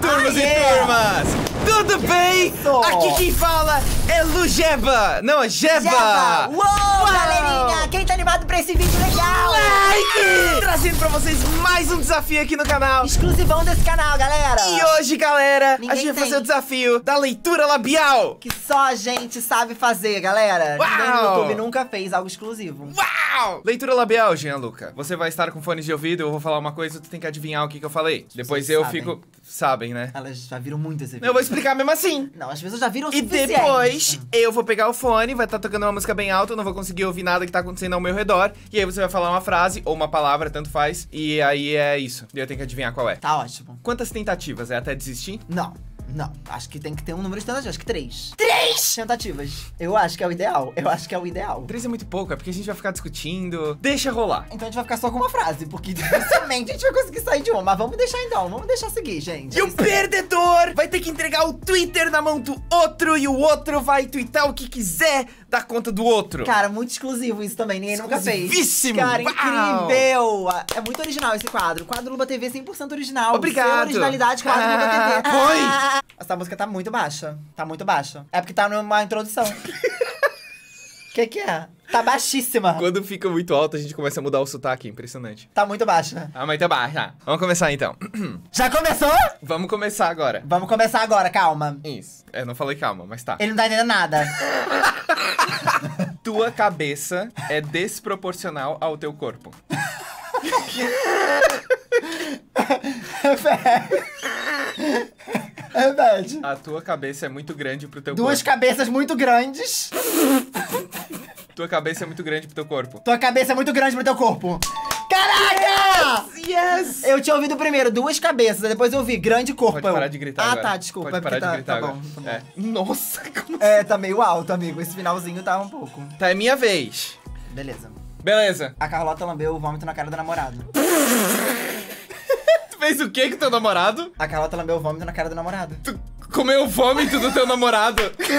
turmas e turmas! Tudo bem? Isso. Aqui quem fala é Lujeba! Não, é Jeba! Uou, galerinha! Quem tá animado pra esse vídeo legal? Like! Trazendo pra vocês mais um desafio aqui no canal. Exclusivão desse canal, galera! E hoje, galera, Ninguém a gente vai fazer tem. o desafio da leitura labial. Que só a gente sabe fazer, galera. Uau. Ninguém no YouTube nunca fez algo exclusivo. Uau! Leitura labial, Gianluca. Você vai estar com fones de ouvido, eu vou falar uma coisa, tu tem que adivinhar o que eu falei. Depois eu sabem. fico... Sabem, né? Elas já viram muito esse vídeo. Eu vou explicar mesmo assim. Não, as pessoas já viram o E suficiente. depois eu vou pegar o fone, vai estar tocando uma música bem alta, eu não vou conseguir ouvir nada que tá acontecendo ao meu redor. E aí você vai falar uma frase ou uma palavra, tanto faz. E aí é isso. E eu tenho que adivinhar qual é. Tá ótimo. Quantas tentativas? É até desistir? Não. Acho que tem que ter um número de tentativas. Acho que 3. 3 tentativas. Eu acho que é o ideal. 3 é muito pouco, é porque a gente vai ficar discutindo. Deixa rolar. Então a gente vai ficar só com uma frase, porque dificilmente a gente vai conseguir sair de uma. Mas vamos deixar então, vamos deixar seguir, gente. E o perdedor vai ter que entregar o Twitter na mão do outro e o outro vai twittar o que quiser da conta do outro. Cara, muito exclusivo isso também, ninguém nunca fez. Exclusivíssimo! Cara, Uau! incrível! É muito original esse quadro. O quadro Luba TV é 100% original. Obrigado. Sem originalidade, quadro Luba TV. Põe! Essa música tá muito baixa. Tá muito baixa. É porque tá numa introdução. Que é? Tá baixíssima. Quando fica muito alto, a gente começa a mudar o sotaque, impressionante. Tá muito baixa. Ah, mas tá baixa. Vamos começar então. Já começou? Vamos começar agora. Vamos começar agora, calma. Isso. Eu não falei calma, mas tá. Ele não tá entendendo nada. Tua cabeça é desproporcional ao teu corpo. É verdade. A tua cabeça é muito grande pro teu Duas corpo. cabeças muito grandes. Tua cabeça é muito grande pro teu corpo. Tua cabeça é muito grande pro teu corpo. Caraca! Yes! Eu tinha ouvido primeiro duas cabeças, depois eu ouvi grande corpo. Pode parar de gritar Ah, agora. tá, desculpa. Pode é porque parar de gritar tá agora. bom, tá bom. É. Nossa, como... É, tá meio alto, amigo. Esse finalzinho tá um pouco. Tá, é minha vez. Beleza. Beleza. A Carlota lambeu o vômito na cara do namorado. Tu fez o que com teu namorado? A Carlota lambeu o vômito na cara do namorado. Tu comeu o vômito do teu namorado.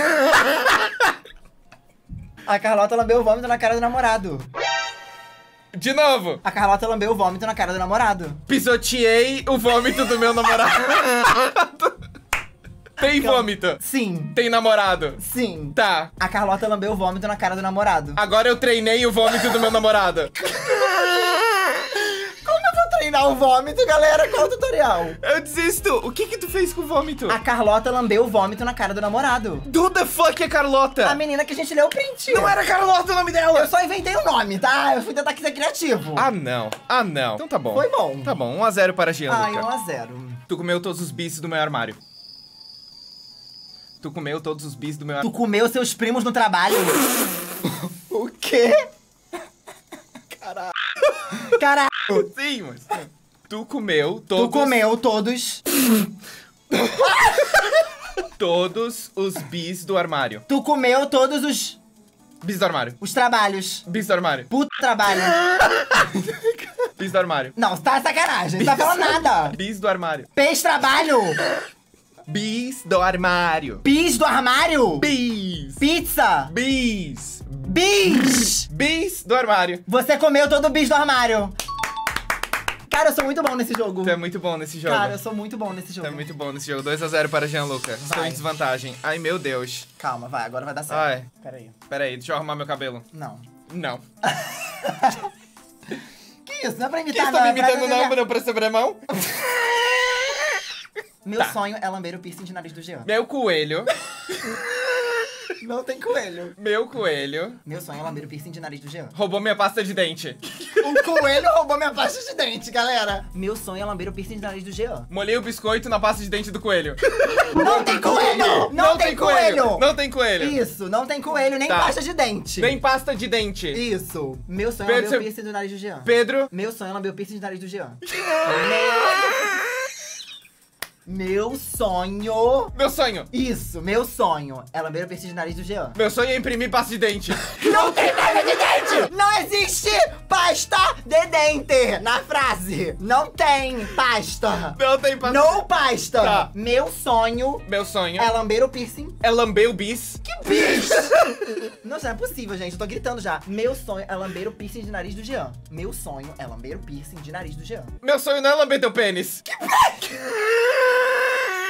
A Carlota lambeu o vômito na cara do namorado. De novo. A Carlota lambeu o vômito na cara do namorado. Pisoteei o vômito do meu namorado. Tem vômito. Sim. Tem namorado. Sim. Tá. A Carlota lambeu o vômito na cara do namorado. Agora eu treinei o vômito do meu namorado. Como eu vou treinar o vômito, galera? Qual o tutorial? Eu desisto. O que que tu fez com o vômito? A Carlota lambeu o vômito na cara do namorado. Do the fuck é Carlota? A menina que a gente leu o print. Não era Carlota o nome dela. Eu só inventei o nome, tá? Eu fui tentar ser criativo. Ah, não. Ah, não. Então tá bom. Foi bom. Tá bom. 1-0 para Gianluca. Ai, 1-0. Tu comeu todos os bis do meu armário. Tu comeu todos os bis do meu Tu armário. comeu seus primos no trabalho? O quê? Caralho. Sim, mas... Tu comeu todos... Tu comeu todos. Todos os bis do armário. Tu comeu todos Bis do armário. os trabalhos. Bis do armário. Puta trabalho. Bis do armário. Não, você tá de sacanagem. Não tá falando nada. Bis do armário. Peixe trabalho. Bis do armário. Pis do armário. Bis. Pizza. Bis. Bis. Bis do armário. Você comeu todo o bis do armário. Cara, eu sou muito bom nesse jogo. Tu é muito bom nesse jogo. Cara, eu sou muito bom nesse Tu jogo. é muito bom nesse jogo. 2-0 para Gianluca. Estou Vai. em desvantagem. Ai, meu Deus. Calma, vai, agora vai dar certo. Ai. Pera aí. Pera aí, deixa eu arrumar meu cabelo. Não. Não. Que isso? Não é pra Que imitar, você não. tá me é pra imitando não, desenhar. não pra sobrar a mão? Meu Tá. sonho é lamber o piercing de nariz do Jean. Meu coelho. Não tem coelho. Meu coelho. Meu sonho é lamber o piercing de nariz do Jean. Roubou minha pasta de dente. Um coelho roubou minha pasta de dente, galera. Meu sonho é lamber o piercing de nariz do Jean. Molhei o biscoito na pasta de dente do coelho. Não tem coelho! Não tem coelho! Não tem coelho. Isso, não tem coelho, nem Tá. pasta de dente. Nem pasta de dente. Isso. Meu sonho é Pedro, lamber o piercing do nariz do Jean. Pedro. Meu sonho é lamber o piercing de nariz do Jean. Meu sonho... Meu sonho. Isso, meu sonho é lamber o piercing de nariz do Jean. Meu sonho é imprimir pasta de dente. Não tem pasta de dente! Não existe pasta de dente na frase. Não tem pasta. Não tem pasta. Não pasta. Tá. Meu sonho Meu sonho é lamber o piercing. é lamber o bis. Que bicho! Não, isso não é possível, gente. Eu tô gritando já. Meu sonho é lamber o piercing de nariz do Jean. Meu sonho é lamber o piercing de nariz do Jean. Meu sonho não é lamber teu pênis.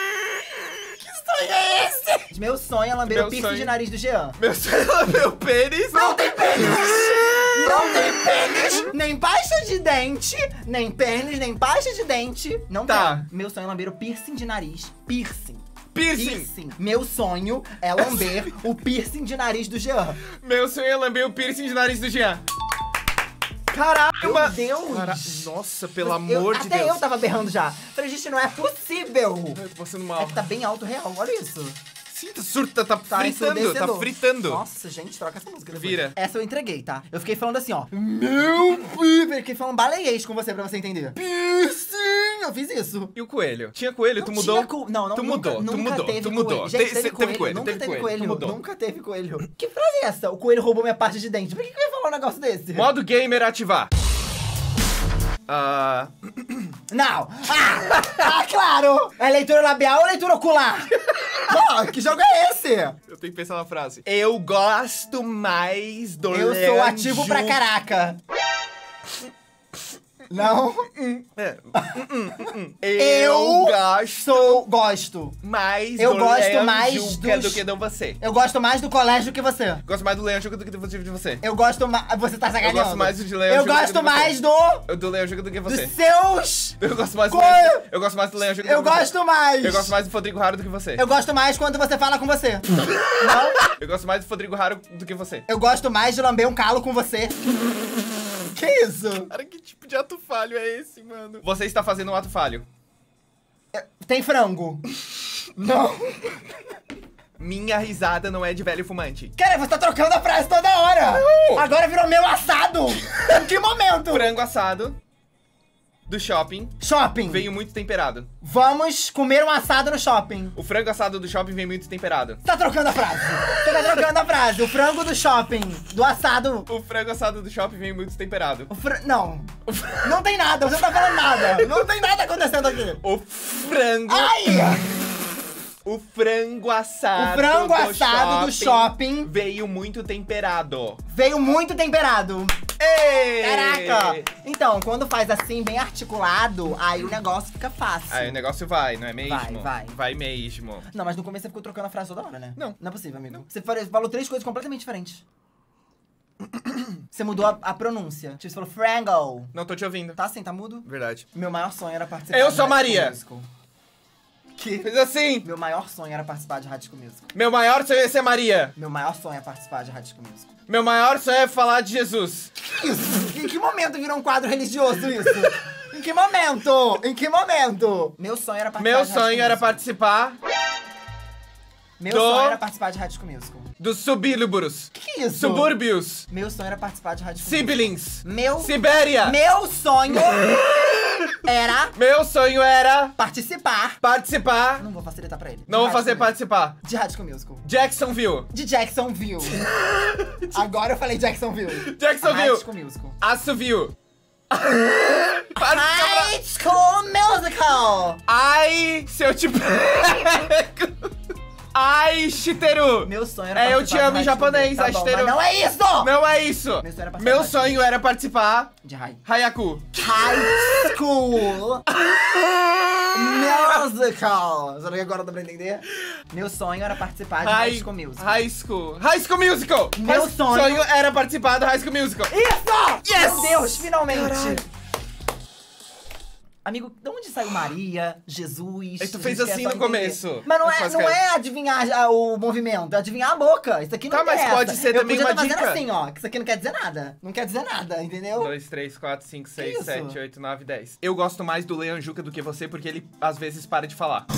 sonho é esse? Meu sonho é lamber Meu o piercing sonho- de nariz do Jean. Meu sonho é lamber o pênis. Não tem pênis! Não tem pênis! Nem pasta de dente, nem pênis, nem pasta de dente. Não Tá. tem. Meu sonho é lamber o piercing de nariz. Piercing. Piercing. Meu sonho é lamber o piercing de nariz do Jean. Meu sonho é lamber o piercing de nariz do Jean. Caramba! Meu Deus! Nossa, pelo amor de Até Deus. eu tava berrando já. Falei, gente, não é possível. Eu tô passando É mal. que tá bem alto real, olha isso. Sim, tá surta, tá fritando, tá ensurdecedor. fritando. Nossa, gente, troca essa música depois. Vira. Essa eu entreguei, tá? Eu fiquei falando assim, ó. Meu piercing. Fiquei falando baleiês com você, pra você entender. Piercing! Eu fiz isso. E o coelho? Tinha coelho, tu Não mudou? tinha Não, Tu nunca, mudou, tu nunca mudou, teve tu mudou. coelho. Gente, Teve coelho, nunca teve teve coelho, coelho. tu mudou. Nunca teve coelho. Que frase é essa? O coelho roubou minha parte de dente. Por que eu ia falar um negócio desse? Modo gamer ativar. Não! Claro! É leitura labial ou leitura ocular? Pô, que jogo é esse? Eu tenho que pensar na frase. Eu gosto mais do Eu sou ativo pra caraca. Não? Eu gosto Gosto. mais Eu do gosto Leão mais Juca dos- do que de você. Eu gosto mais do colégio que você. Gosto mais do Leão Juca do que de você. Eu gosto mais... Você tá sacaneando. Eu gosto mais de Leão Eu Juca do gosto que mais do Leão Juca do que dos você. seus... Eu gosto mais do Co- Leão, eu gosto mais do Leão Juca do Eu que você. gosto mais. Eu gosto mais do Rodrigo Raro do que você. Eu gosto mais quando você fala com você. Não? Eu gosto mais do Rodrigo Raro do que você. Eu gosto mais de lamber um calo com você. Que isso? Cara, que tipo de ato falho é esse, mano? Você está fazendo um ato falho. Tem frango. Não. Minha risada não é de velho fumante. Cara, você tá trocando a frase toda hora. Não. Agora virou meu assado. Em que momento? Frango assado do shopping Shopping. veio muito temperado. Vamos comer um assado no shopping. O frango assado do shopping veio muito temperado. Você tá trocando a frase. Você tá trocando a frase. O frango do shopping. Do assado. O frango assado do shopping veio muito temperado. Não. Não tem nada. Você não tá falando nada. Não tem nada acontecendo aqui. O frango... Ai! O frango assado O frango assado do shopping veio muito temperado. veio muito temperado. Ei! Caraca! Então, quando faz assim, bem articulado, aí o negócio fica fácil. Aí o negócio vai, não é mesmo? Vai. Vai mesmo. Não, mas no começo você ficou trocando a frase toda hora, né? Não. Não é possível, amigo. Você falou três coisas completamente diferentes. Você mudou a pronúncia. Tipo, você falou frango. Não tô te ouvindo. Tá assim, tá mudo? Verdade. Meu maior sonho era participar Eu de sou High School Maria. Musical. Que? Fez assim. Meu maior sonho era participar de High School Musical. Meu maior sonho é ser Maria. Meu maior sonho é participar de High School Musical. Meu maior sonho é falar de Jesus. Isso? Em que momento virou um quadro religioso isso? Em que momento? Em que momento? Meu sonho era participar Meu de High School sonho era Musical. participar Meu do- sonho era participar de High School Musical. dos subílubros. Que isso? Subúrbios. Meu sonho era participar de High School Musical. Siblings. Meu... Sibéria. Meu sonho era Meu sonho era participar... participar. Não vou facilitar pra ele. Não vou De High fazer School Musical. participar. De High School Musical. Jacksonville. De Jacksonville. Agora eu falei Jacksonville. Jacksonville. High School Musical. Assovio. High School Musical. Ai, se eu te pego. Ai, Shiteru. Meu sonho era Eu te participar amo de em High School japonês, Musical. Tá bom, Ashiteru. mas não é isso! Não é isso. Meu sonho era participar Meu de- sonho era participar. De High. Hayaku. High School Musical. Será que agora dá pra entender? Meu sonho era participar de High School Musical. High School. High School Musical. Meu sonho- era participar do High School Musical. Isso! Yes! Meu Deus, finalmente! Caralho. Amigo, de onde saiu Maria, Jesus? Aí tu A fez gente quer assim só no entender. começo. Mas não, Mas é, quase não caiu. é adivinhar o movimento, é adivinhar a boca. Isso aqui não Tá, mas interessa. pode ser Eu também podia uma tá fazendo dica. assim, ó, que isso aqui não quer dizer nada. Não quer dizer nada, entendeu? 2, 3, 4, 5, 6, isso? 7, 8, 9, 10. Eu gosto mais do Leon Juca do que você porque ele às vezes para de falar.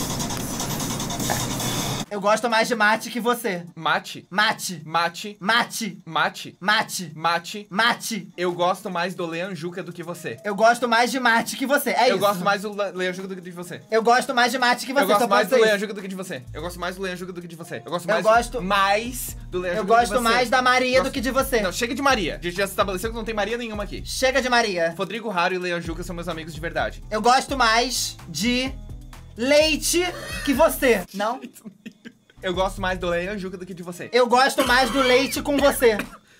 Eu gosto mais de mate que você. Mate. Mate. Mate. Mate. Mate. Mate. Mate. Mate. Eu gosto mais do Leon Juca do que você. Eu gosto mais de mate que você. É Eu isso. gosto mais do Leon Juca do que de você. Eu gosto mais de mate que você. Eu gosto só mais pode do ser Leon isso. Juca do que de você. Eu gosto mais do Leon Juca do que de você. Eu gosto Eu mais gosto- mais do Leon Eu Juca do que de gosto você. mais da Maria Gosto- do que de você. Não, chega de Maria. A gente já estabeleceu que não tem Maria nenhuma aqui. Chega de Maria. Rodrigo Raro e Leon Juca são meus amigos de verdade. Eu gosto mais de leite que você. Não? Eu gosto mais do Leon Juca do que de você. Eu gosto mais do leite com você.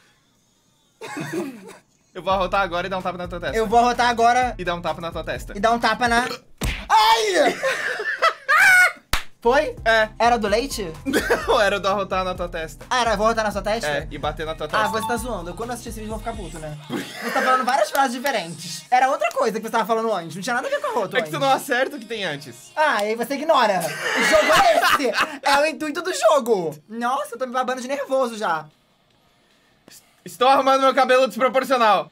Eu vou arrotar agora e dar um tapa na tua testa. Eu vou arrotar agora E dar um tapa na tua testa. e dar um tapa na... Ai! Foi? É. Era do leite? Não, era do arrotar na tua testa. Ah, era, vou botar na sua testa? É, e bater na tua testa. Ah, você tá zoando. Eu, quando eu assistir esse vídeo, vou ficar puto, né? Você tá falando várias frases diferentes. Era outra coisa que você tava falando antes. Não tinha nada a ver com a outra. É que tu não acerta o que tem antes. Ah, e aí você ignora. O jogo é esse. É o intuito do jogo. Nossa, eu tô me babando de nervoso já. Estou arrumando meu cabelo desproporcional.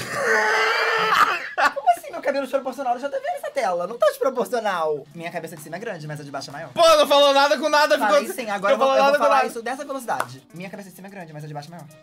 Como assim meu cabelo desproporcional? Eu já tô vendo essa tela. Não tá desproporcional. Minha cabeça de cima é grande, mas a de baixo é maior. Pô, não falou nada com nada. Falei ficou... sim, agora eu vou nada com falar nada. isso dessa velocidade. Minha cabeça de cima é grande, mas a de baixo é maior.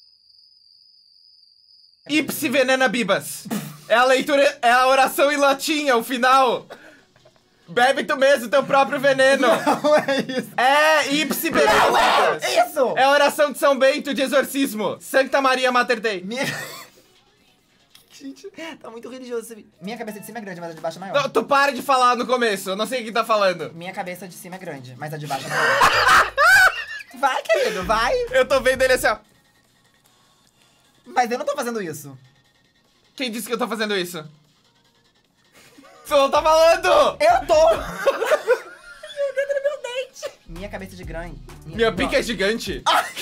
Ipsi venena bibas. É a leitura, é a oração em latim, é o final. Bebe tu mesmo teu próprio veneno. Não é isso. É, ipsi venena Não é bibas. isso. É a oração de São Bento de exorcismo. Santa Maria Mater Dei. Minha... Gente, tá muito religioso esse vídeo. Minha cabeça de cima é grande, mas a de baixo é maior. Não, tu para de falar no começo, eu não sei o que tá falando. Minha cabeça de cima é grande, mas a de baixo é maior. Vai, querido, vai. Eu tô vendo ele assim, ó. Mas eu não tô fazendo isso. Quem disse que eu tô fazendo isso? Tu não tá falando! Eu tô! Meu dedo no meu dente! Minha cabeça de grande. Minha pica é gigante.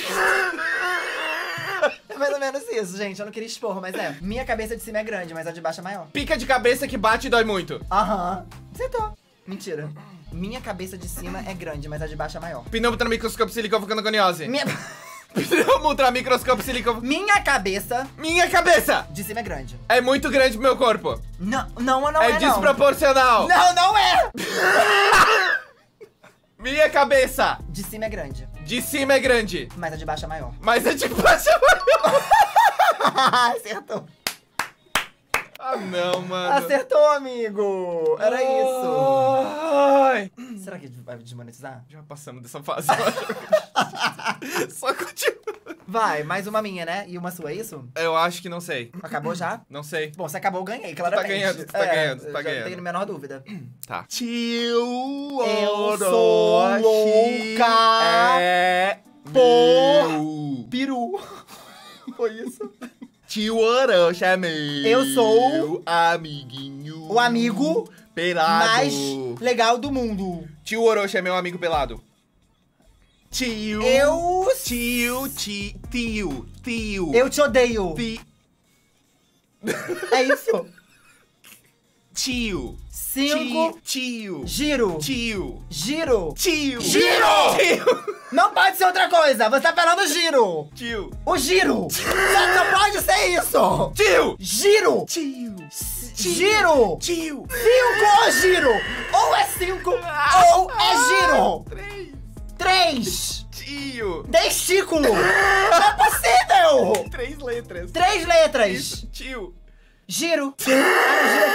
É mais ou menos isso, gente. Eu não queria expor, mas é. Minha cabeça de cima é grande, mas a de baixo é maior. Pica de cabeça que bate e dói muito. Aham. Acertou. Mentira. Minha cabeça de cima é grande, mas a de baixo é maior. Pneumontramicroscópio silicofocandogoniose. Minha... Pneumontramicroscópio silicofocandogoniose. Minha cabeça Minha cabeça de cima é grande. é muito grande pro meu corpo. Não é É desproporcional. Não é! Minha cabeça De cima é grande, de cima é grande, mas a de baixo é maior. mas é de baixo é maior. Acertou. Ah, não, mano. Acertou, amigo. Era isso. Ai. Será que vai desmonetizar? Já passamos dessa fase. Só continua. Vai, mais uma minha, né? E uma sua, é isso? Eu acho que não sei. Acabou já? Não sei. Bom, se acabou, eu ganhei, claramente. ganhando, tu tá ganhando, tu tá eu já ganhando. não tenho a menor dúvida. Tá. Tio Eu sou louca é por peru. Foi isso? Tio Orochi é meu. Eu sou amiguinho. o amigo pelado. mais legal do mundo. Tio Orochi é meu amigo pelado. Tio. Eu te odeio. É isso. Tio. 5. Tio. Giro. Tio. Giro. Tio. Giro! Tio. Não pode ser outra coisa. Você tá falando giro. Tio. O giro. Só pode ser isso. Tio. Giro. Tio. Giro. Tio. 5 ou giro. Ou é 5 ou é giro. 3. Tio. Testículo. Não é possível. 3 letras. 3 letras. Isso, tio. Giro. Ah, não, giro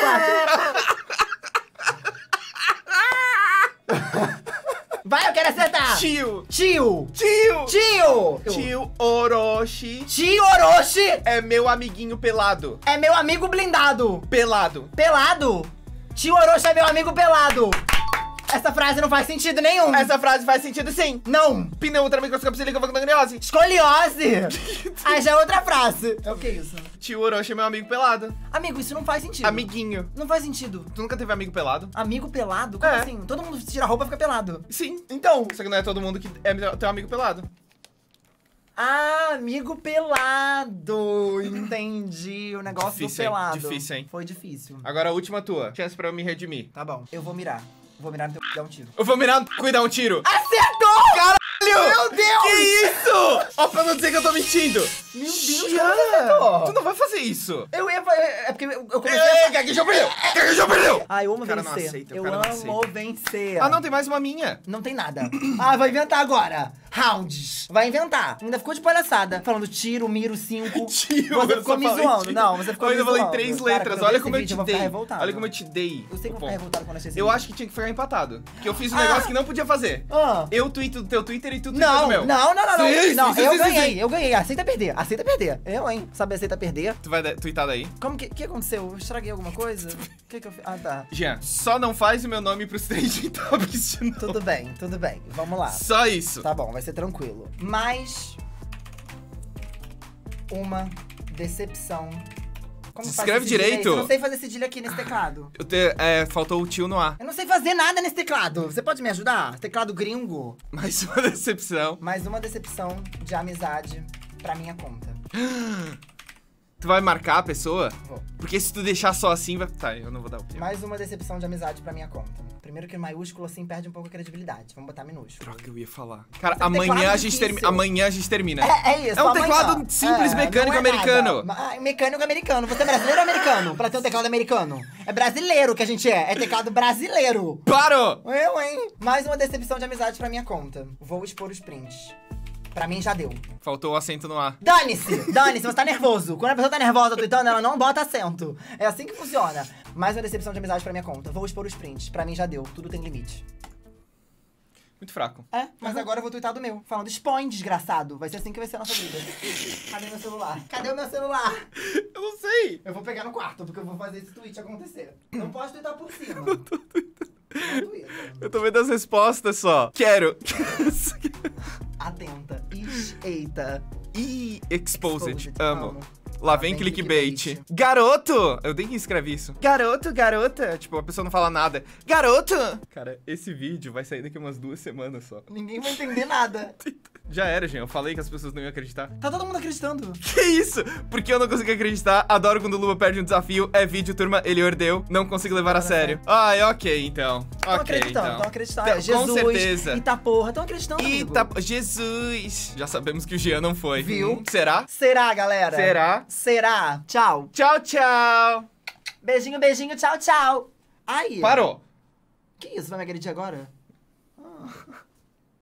é 4. Vai, eu quero acertar. Tio. Tio. Tio. Tio. Tio Orochi Tio Orochi é meu amiguinho pelado. é meu amigo blindado. Pelado. Pelado? Tio Orochi é meu amigo pelado. Essa frase não faz sentido nenhum. Essa frase faz sentido sim. Não. Pneumontramicroscópio silicofocandogoniose. Escoliose. Aí já é outra frase. É o que isso? Tio Orochi é meu amigo pelado. Amigo, isso não faz sentido. Amiguinho. Não faz sentido. Tu nunca teve amigo pelado? Amigo pelado? Como É. assim? Todo mundo tira a roupa e fica pelado. Sim. Então. Só que não é todo mundo que é teu amigo pelado. Ah, amigo pelado. Entendi. O negócio Difícil, do hein? pelado. Difícil, hein? Foi difícil. Agora a última tua. Chance pra eu me redimir. Tá bom. Eu vou mirar. Vou mirar no teu e dar um tiro. Eu vou mirar no cu e dar um tiro. Acertou! Caralho! Meu Deus! Que isso? Ó, pra não dizer que eu tô mentindo. Meu Deus, Xian, como você acertou? tu não vai fazer isso. Eu ia... É porque eu comecei Ei, gaguejou, perdeu! Gaguejou, perdeu! Ah, eu amo O cara não vencer. aceita, o Eu cara não amo vencer. Ah, não, tem mais uma minha. Não tem nada. Ah, vai inventar agora. Rounds. Vai inventar. Ainda ficou de palhaçada. Falando tiro, miro, 5. Tio, Você eu ficou só me falei zoando. tiro. Não, você ficou Eu me ainda zoando. falei 3 Cara, letras. quando Olha ver como eu esse te vídeo, vou dei. ficar revoltado. Olha como eu te dei. Eu sei que o eu vou ficar ponto. revoltado quando assistir esse Eu vídeo. acho que tinha que ficar empatado. Porque eu fiz um Ah. negócio que não podia fazer. Ah. Eu tuito do teu Twitter e tu tuita do Não, meu. não. Sim, Não, sim, eu sim, ganhei, sim. eu ganhei. Aceita perder, aceita perder. Eu, hein? Sabe aceita perder? Tu vai tuitar daí? Como que aconteceu? Eu estraguei alguma coisa? O que eu fiz? Ah, tá. Jean, só não faz o meu nome pros trending topics de novo. Tudo bem, tudo bem. Vamos lá. Só isso. Tá bom, vai ser tranquilo. Mais uma decepção Como Se faz escreve esse cedilha aí? direito. Eu não sei fazer cedilha aqui nesse teclado. Faltou o tio no A. Eu não sei fazer nada nesse teclado. Você pode me ajudar? Teclado gringo. Mais uma decepção. Mais uma decepção de amizade pra minha conta. Tu vai marcar a pessoa? Vou. Porque se tu deixar só assim, vai... Tá, eu não vou dar o pio. Mais uma decepção de amizade pra minha conta. Primeiro que maiúsculo assim perde um pouco a credibilidade. Vamos botar minúsculo. Droga, eu ia falar. Cara, Esse teclado amanhã a difícil. gente termina. É isso, É um amanhã. teclado simples mecânico não é americano. nada. Mecânico americano. Você é brasileiro ou americano? Pra ter um teclado americano. É brasileiro que a gente é. É teclado brasileiro. Parou! Eu, hein? Mais uma decepção de amizade pra minha conta. Vou expor os prints. Pra mim já deu. Faltou o acento no A. Dane-se! Dane-se, você tá nervoso. Quando a pessoa tá nervosa tweetando, ela não bota acento. É assim que funciona. Mais uma decepção de amizade pra minha conta. Vou expor os prints. Pra mim já deu. Tudo tem limite. Muito fraco. É, mas agora eu vou twittar do meu. Falando, expõe, desgraçado. Vai ser assim que vai ser a nossa vida. Cadê meu celular? Cadê o meu celular? Eu não sei. Eu vou pegar no quarto, porque eu vou fazer esse tweet acontecer. Não pode twittar por cima. Não twitta. Eu tô vendo as respostas só. Quero. Atenta. Eita. Ih, exposed. Exposed, Amo. amo. Lá vem clickbait. Garoto! Eu nem escrevi isso. Garoto, garota. Tipo, a pessoa não fala nada. Garoto! Cara, esse vídeo vai sair daqui umas 2 semanas só. Ninguém vai entender nada. Já era, gente. Eu falei que as pessoas não iam acreditar. Tá todo mundo acreditando. Que isso? Porque eu não consigo acreditar. Adoro quando o Luba perde um desafio. É vídeo, turma. Ele ordeu. Não consigo levar a sério. Ai, ok, então. Tão Ok, acreditando, então. tão acreditando. Com Jesus, certeza. Eita porra, tão acreditando, amigo. Eita, Jesus. Já sabemos que o Jean não foi. Viu? Será? Será, galera? Será? Será? Tchau. Tchau, tchau. Beijinho, beijinho, tchau, tchau. Ai. Parou. Que isso, vai me agredir agora?